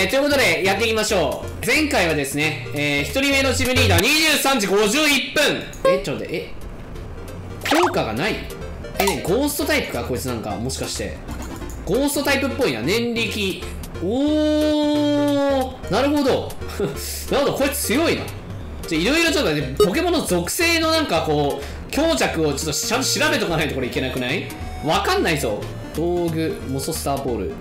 ということでやっていきましょう。前回はですね、1人目のチームリーダー23時51分。ちょっと待って、効果がない。ね、ゴーストタイプかこいつ。なんかもしかしてゴーストタイプっぽいな。念力。おー、なるほどなるほど、こいつ強いな。いろいろちょっとね、ポケモンの属性のなんかこう強弱をちょっとちゃんと調べとかないとこれいけなくない？わかんないぞ。道具モソスターボール。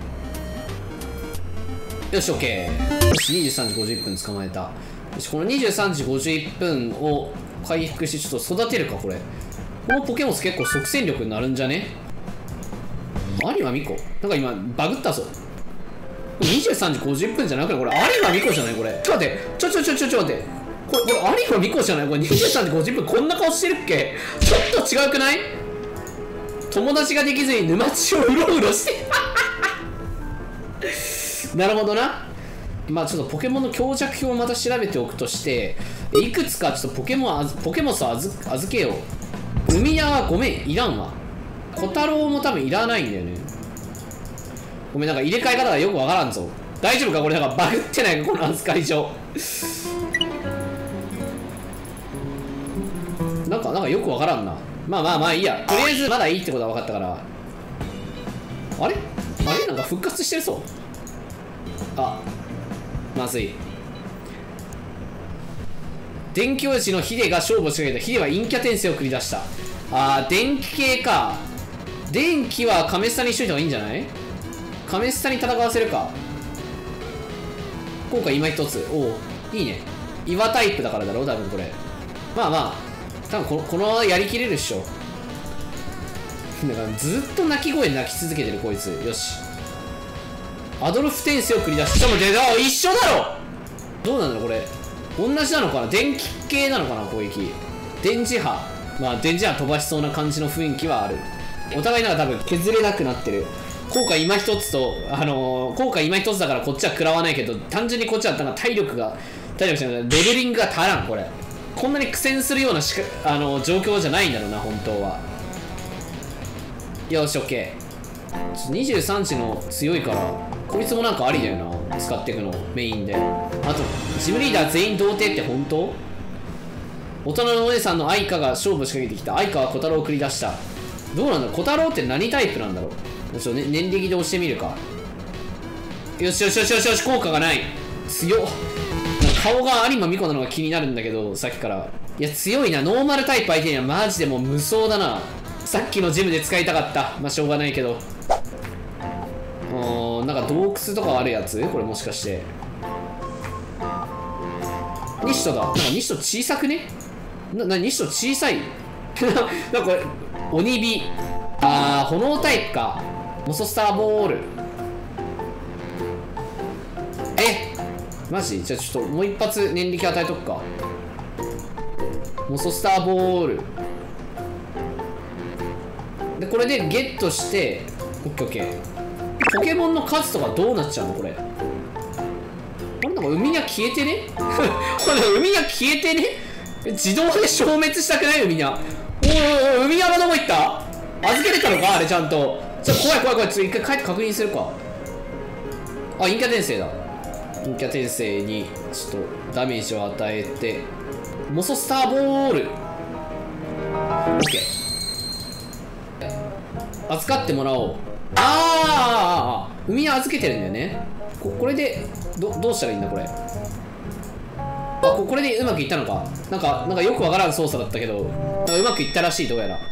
よし OK。 よし23時50分捕まえた。よし、この23時51分を回復してちょっと育てるか。このポケモン結構即戦力になるんじゃね？有馬美子なんか今バグったぞ。23時50分じゃなくてこれ有馬美子じゃない？これちょっと待って、ちょ待って、これ有馬美子じゃない？これ23時50分こんな顔してるっけ？ちょっと違くない？友達ができずに沼地をうろうろしてなるほどな。まあちょっとポケモンの強弱表をまた調べておくとして、いくつかちょっとポケモスを預けよう。海屋はごめんいらんわ。小太郎も多分いらないんだよね。ごめん、なんか入れ替え方がよくわからんぞ。大丈夫かこれ？なんかバグってないかこの扱い上なんかよくわからんな。まあいいや。とりあえずまだいいってことは分かったから。あれなんか復活してるそう。あ、まずい。電気王子のヒデが勝負を仕掛けた。ヒデは陰キャ転生を繰り出した。電気系か。電気はカメスタにしといた方がいいんじゃない？カメスタに戦わせるか。効果今一つ。おお、いいね。岩タイプだからだろう多分これ。まあ多分このやりきれるっしょ。だからずっと鳴き声鳴き続けてるこいつ。よし、アドルフ転生を繰り出す。ちょっと待って、一緒だろ。どうなんだろうこれ。同じなのかな？電気系なのかな攻撃。電磁波。まあ電磁波飛ばしそうな感じの雰囲気はある。お互いなんか多分削れなくなってる。効果今一つと効果今一つだからこっちは食らわないけど、単純にこっちはなんか体力じゃない、レベリングが足らん。これこんなに苦戦するような状況じゃないんだろうな本当は。よし OK。 23時の強いからこいつもなんかありだよな、使っていくのメインで。あとジムリーダー全員童貞って本当？大人のお姉さんの愛花が勝負を仕掛けてきた。愛花は小太郎を繰り出した。どうなんだろう小太郎って何タイプなんだろう。ちょっと、ね、念力で押してみるか。よし効果がない。強っ。顔が有馬美子なのが気になるんだけどさっきから。いや強いな。ノーマルタイプ相手にはマジでもう無双だな。さっきのジムで使いたかった。まあしょうがないけど。なんか洞窟とかあるやつこれもしかして。ニシトだ。なんかニシト小さくね？ニシト小さいなんかこれ鬼火。炎タイプか。モソスターボール。マジ？じゃあちょっともう一発念力与えとくか。モソスターボールでこれでゲットしてオッケーオッケー。ポケモンの数とかどうなっちゃうのこれ。これなんか海が消えてねこれ海が消えてね。自動で消滅したくない？海が。おい海山どこ行った？預けれたのかあれちゃんと。怖い。ちょっと一回帰って確認するか。陰キャ転生だ。陰キャ転生にちょっとダメージを与えてモソスターボール OK。 預かってもらおう。海は預けてるんだよね。これでどうしたらいいんだこれ。これでうまくいったのか。なんかよくわからん操作だったけどなんかうまくいったらしい。どうやら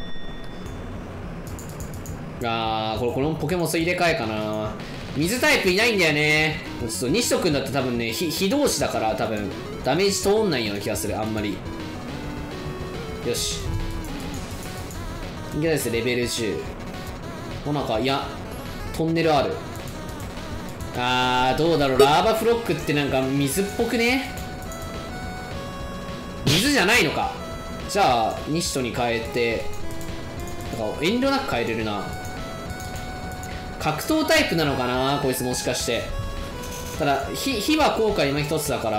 このポケモン入れ替えかな。水タイプいないんだよね。ちょっと西斗くんだって多分ね火同士だから多分ダメージ通んないような気がするあんまり。よしいけないです。レベル10。なんかいやトンネルある。どうだろう。ラーバフロックってなんか水っぽくね。水じゃないのか。じゃあ西斗に変えてなんか遠慮なく変えれるな。格闘タイプなのかなこいつもしかして。ただ火は効果今一つだから、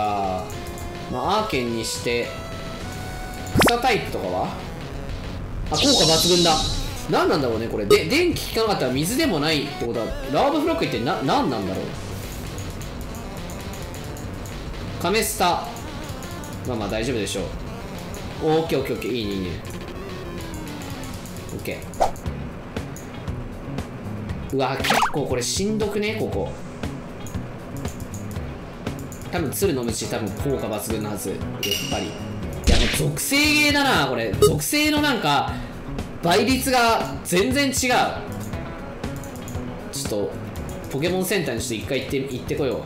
アーケンにして草タイプとかは効果抜群だ。何なんだろうねこれ。電気効かなかったら水でもないってことはラーブフロックって何なんだろう。 カメスタ。まあまあ大丈夫でしょう。オッケーオッケーオッケー。いいねいいね。オッケー。うわ結構これしんどくね。ここ多分鶴の虫多分効果抜群のはず。やっぱりいやもう属性ゲーだなこれ。属性のなんか倍率が全然違う。ちょっとポケモンセンターにちょっと一回行ってこよ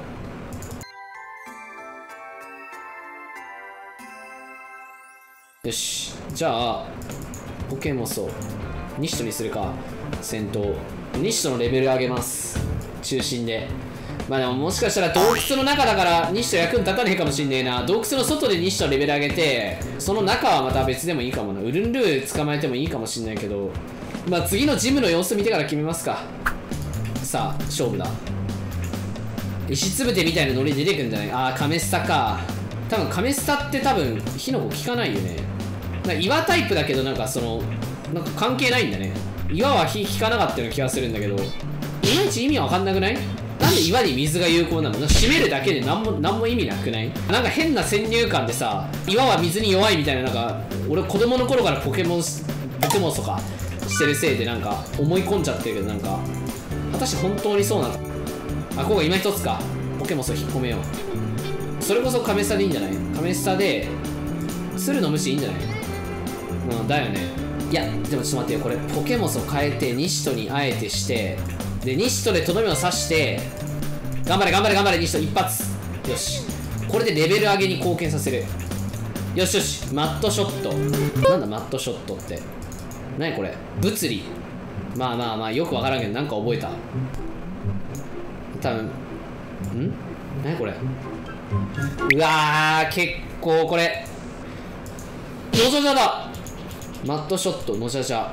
う。よし、じゃあポケモスをニシトにするか。戦闘ニシトのレベル上げます、中心で。まあでももしかしたら洞窟の中だからニシト役に立たねえかもしんねえな。洞窟の外でニシトレベル上げて、その中はまた別でもいいかもな。ウルンルー捕まえてもいいかもしんないけど、まあ次のジムの様子見てから決めますか。さあ勝負だ。石つぶてみたいなノリ出てくるんじゃない。ああカメスタか。多分カメスタって多分火の粉効かないよね。なんか岩タイプだけどなんかそのなんか関係ないんだね。岩は火効かなかったような気がするんだけど、いまいち意味わかんなくない？なんで岩に水が有効なの？なんか締めるだけでなんも意味なくない？なんか変な先入観でさ、岩は水に弱いみたいな、なんか俺子供の頃からポケモンとかしてるせいでなんか思い込んじゃってるけど、なんか果たして本当にそうなの？あ、ここが今一つか。ポケモスを引っ込めよう。それこそカメスタでいいんじゃない？カメスタで鶴の虫いいんじゃない？うんだよね。いやでもちょっと待ってよ、これポケモスを変えてニシトにあえてして、でニシトでとどめを刺して、頑張れ頑張れ頑張れニシト一発。よし、これでレベル上げに貢献させる。よしよし、マットショット。なんだマットショットって。何これ？物理。まあまあまあよくわからんけどなんか覚えた。多分何これ。うわー結構これノジャジャだ。マットショットノジャジャ。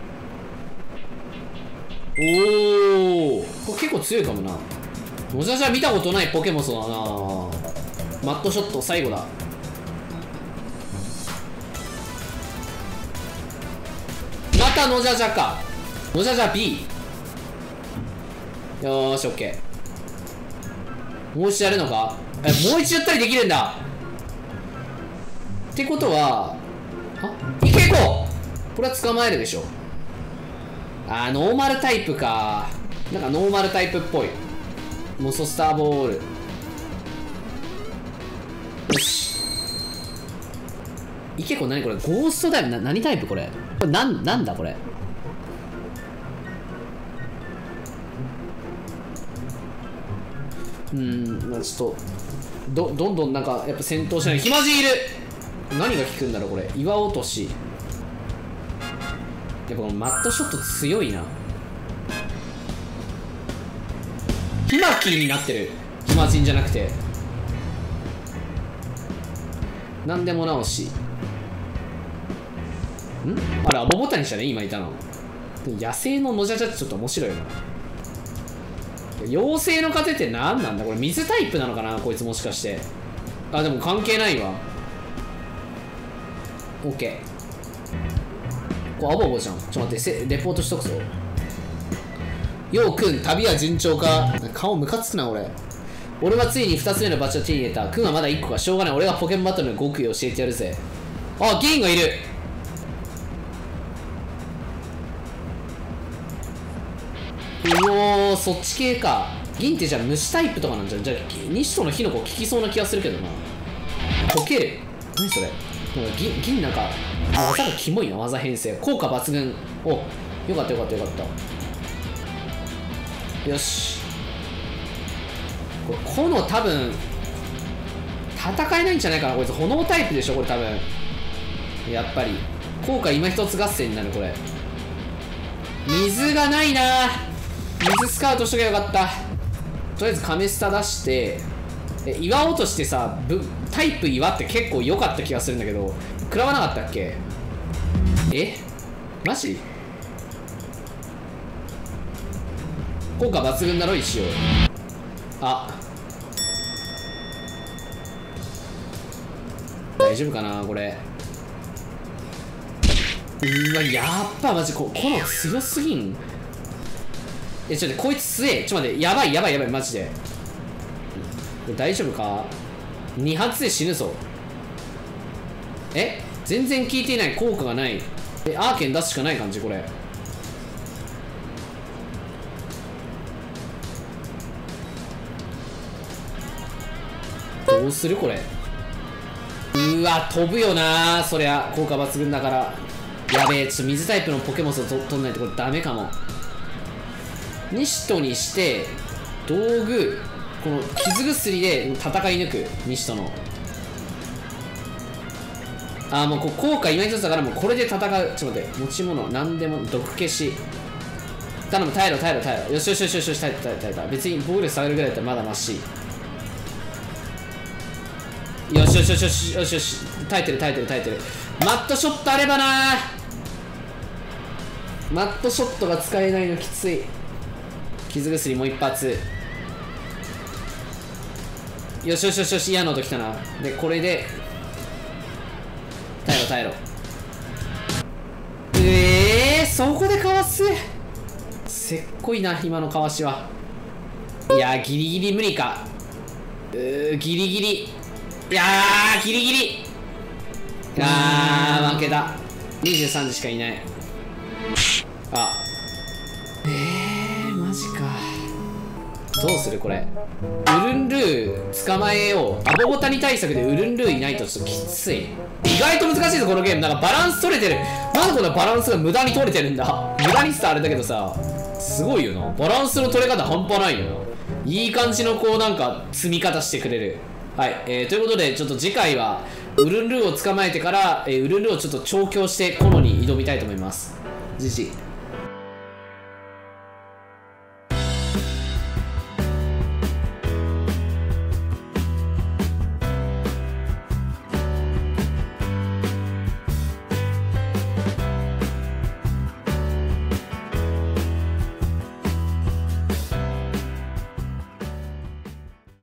おおこれ結構強いかもな。ノジャジャ見たことないポケモンだな。マットショット最後だ。またノジャジャか。ノジャジャ B。 よーし OK。 もう一度やるのか。もう一度やったりできるんだってことは、あ、いけこう。これは捕まえるでしょ。あーノーマルタイプか。なんかノーマルタイプっぽい。モソスターボール。よしいけこ。何これゴーストだよ。何タイプこれ。これなんだこれ。まあちょっとどんどんなんかやっぱ戦闘しない。ひまじいる。何が効くんだろうこれ。岩落とし。やっぱこのマットショット強いな。ヒマキーになってる。ヒマジンじゃなくて何でも直し。あれアボボタニしたね今いたの。野生のノジャジャってちょっと面白いな。妖精の風って何なんだこれ。水タイプなのかなこいつもしかして。あでも関係ないわ。 OK。 これアボボじゃん。ちょっと待ってレポートしとくぞ。ようくん旅は順調か。顔ムカつくな俺はついに2つ目のバッジを手に入れた。くんはまだ1個か。しょうがない。俺がポケモンバトルの極意を教えてやるぜ。あ銀がいる。おおそっち系か。銀ってじゃあ虫タイプとかなんじゃん。じゃあニシトの火の粉効きそうな気がするけどな。溶ける。何それ。なんか銀なんか技がキモいな。技編成効果抜群。およかったよかったよかった。よしこれ炎多分戦えないんじゃないかなこいつ。炎タイプでしょこれ多分。やっぱり効果今一つ合戦になるこれ。水がないな。水スカウトしとけばよかった。とりあえずカメスタ出して、岩落としてさタイプ岩って結構良かった気がするんだけど食らわなかったっけ。マジ効果抜群だろ一応。大丈夫かなこれ。うわやっぱマジこの強すぎん。ちょっと待ってこいつ強え。ちょっと待ってやばいマジで。これ大丈夫か。 2発で死ぬぞ。全然効いていない。効果がない。アーケン出すしかない感じこれ。どうするこれ。うわ飛ぶよなそりゃ。効果抜群だから。やべえ、ちょっと水タイプのポケモンを取んないとこれダメかも。ニシトにして道具、この傷薬で戦い抜く。ニシトのもう効果今一つだから、もうこれで戦う。ちょっと待って、持ち物何でも毒消し頼む。耐えろ。よしよしよしよし、耐えた。別に防御力下げるぐらいだったらまだマシ。よしよしよしよしよしよし、耐えてる。マットショットあればな。マットショットが使えないのきつい。傷薬もう一発。よしよしよしよし、嫌な音きたな。でこれで耐えろ。そこでかわす。せっこいな今のかわしは。いやギリギリ無理か。ギリギリ。いやギリギリ。負けた。23時しかいない。マジか。どうするこれ。ウルンルー捕まえよう。アボボタニ対策でウルンルーいないとちょっときつい。意外と難しいぞこのゲーム。なんかバランス取れてる。なんでこんなバランスが無駄に取れてるんだ。無駄にしたらあれだけどさ、すごいよな。バランスの取れ方半端ないよな。いい感じのこうなんか積み方してくれる。はい、ということでちょっと次回はウルンルーを捕まえてから、ウルンルーをちょっと調教してコノに挑みたいと思います。GG。